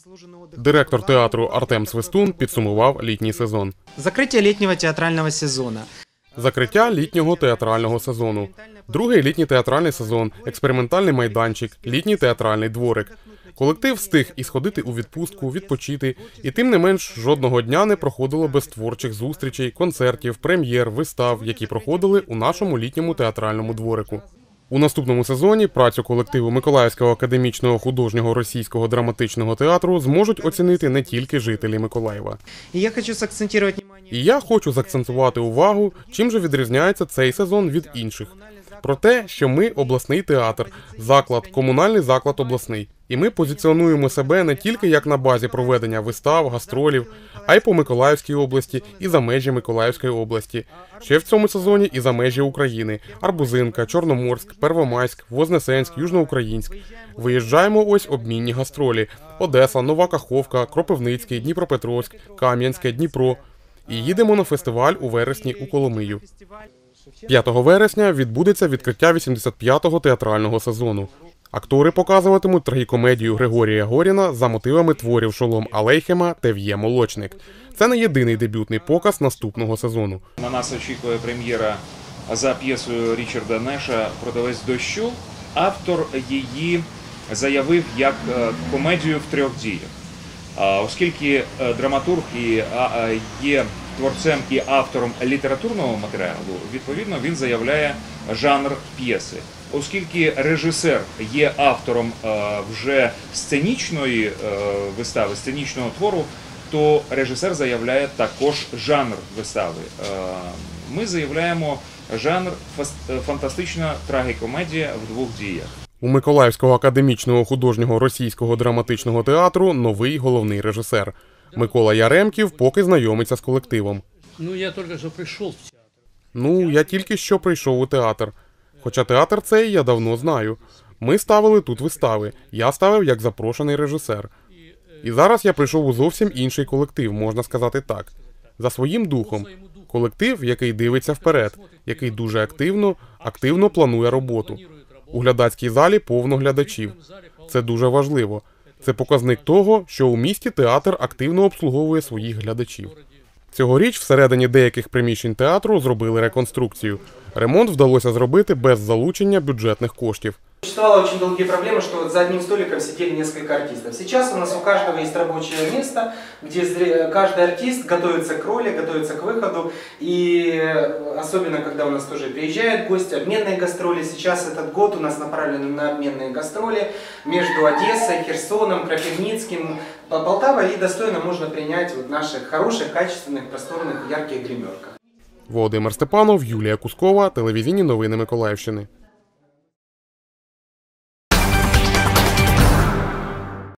Директор театру Артем Свистун підсумував літній сезон. Закриття літнього театрального сезону. Закриття літнього театрального сезону. Другий літній театральний сезон, експериментальний майданчик, літній театральний дворик. Колектив встиг і сходити у відпустку, відпочити, і тим не менш жодного дня не проходило без творчих зустрічей, концертів, прем'єр, вистав, які проходили у нашому літньому театральному дворику. У наступному сезоні працю колективу Миколаївського академічного художнього російського драматичного театру зможуть оцінити не тільки жителі Миколаєва. І я хочу заакцентувати увагу, чим же відрізняється цей сезон від інших. Про те, що ми обласний театр, заклад, комунальний заклад обласний. І ми позиціонуємо себе не тільки як на базі проведення вистав, гастролів, а й по Миколаївській області і за межі Миколаївської області. Ще в цьому сезоні і за межі України. Арбузинка, Чорноморськ, Первомайськ, Вознесенськ, Южноукраїнськ. Виїжджаємо ось обмінні гастролі. Одеса, Нова Каховка, Кропивницький, Дніпропетровськ, Кам'янське, Дніпро. І їдемо на фестиваль у вересні у Коломию. 5 вересня відбудеться відкриття 85-го театрального сезону. Актори показуватимуть трагікомедію Григорія Горіна за мотивами творів Шолом Алейхема «Тев'є Молочник». Це не єдиний дебютний показ наступного сезону. На нас очікує прем'єра за п'єсою Річарда Неша «Продавець дощу». Автор її заявив як комедію в трьох діях. Оскільки драматург є творцем і автором літературного матеріалу, відповідно, він заявляє жанр п'єси. Оскільки режисер є автором вже сценічної вистави, сценічного твору, то режисер заявляє також жанр вистави. Ми заявляємо жанр фантастична трагікомедія в двох діях. У Миколаївського академічного художнього російського драматичного театру новий головний режисер. Микола Яремків поки знайомиться з колективом. Я тільки що прийшов у театр. Хоча театр цей я давно знаю. Ми ставили тут вистави. Я ставив як запрошений режисер. І зараз я прийшов у зовсім інший колектив, можна сказати так. За своїм духом. Колектив, який дивиться вперед, який дуже активно планує роботу. У глядацькій залі повно глядачів. Це дуже важливо. Це показник того, що у місті театр активно обслуговує своїх глядачів. Цьогоріч всередині деяких приміщень театру зробили реконструкцію. Ремонт вдалося зробити без залучення бюджетних коштів. Существовала очень долгие проблемы, что вот за одним столиком сидели несколько артистов. Сейчас у нас у каждого есть рабочее место, где каждый артист готовится к роли, готовится к выходу. И особенно, когда у нас тоже приезжают гости, обменные гастроли. Сейчас этот год у нас направлен на обменные гастроли между Одессой, Херсоном, Кропивницким, Полтавой. И достойно можно принять в наших хороших, качественных, просторных, ярких гримерках. Володимир Степанов, Юлія Кускова, телевізійні новини Миколаївщини.